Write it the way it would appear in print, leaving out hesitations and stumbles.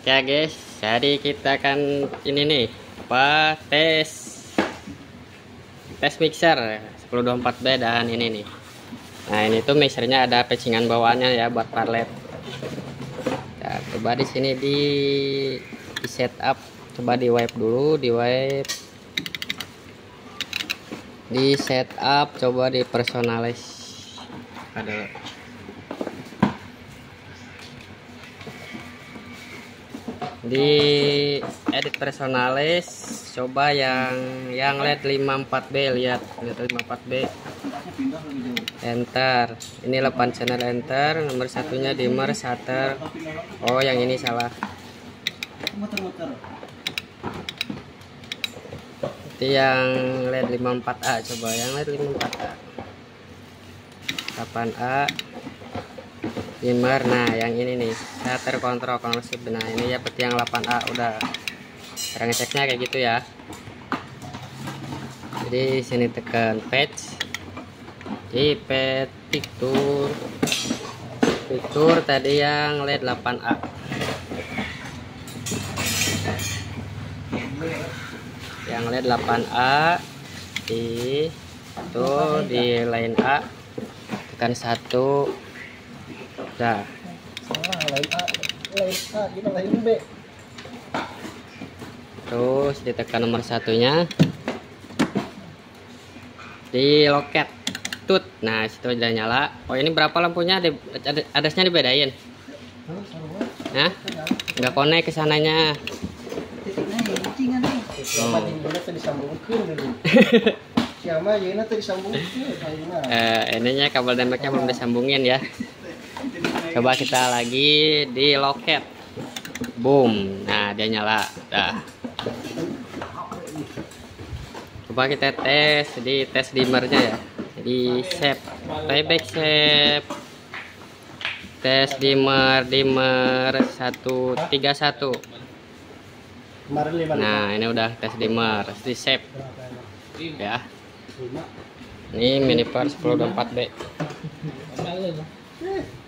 Oke guys, jadi kita akan ini nih tes mixer 1024B dan ini nih. Nah, ini tuh mixernya ada patchingan bawaannya ya buat parlet. Nah, coba di sini di setup, coba di wipe dulu, di setup, coba di personalize. Ada di edit personalis, coba yang LED 54B, lihat 54B, enter. Ini 8 channel, enter. Nomor satunya dimmer, shutter. Oh, yang ini salah. Itu yang LED 54A, coba yang LED 54A, 8A dimmer. Nah, yang ini nih shutter kontrol konsep. Nah, ini ya seperti yang 8A. Udah cara ngeceknya kayak gitu ya. Jadi sini tekan patch, di patch picture tadi yang LED 8A, yang LED 8A di line A, tekan 1. Nah, terus ditekan nomor satunya, di loket tut. Nah, situ udah nyala. Oh, ini berapa lampunya? Adasnya dibedain. Nah, nggak connect ke sananya. Ininya kabel dembeknya belum disambungin ya. Coba kita lagi di loket, boom. Nah, dia nyala. Dah. Coba kita tes di dimmernya ya. Jadi shape, playback shape, tes dimmer 131. Nah, ini udah tes dimmer, di shape ya. Ini miniper 1024B.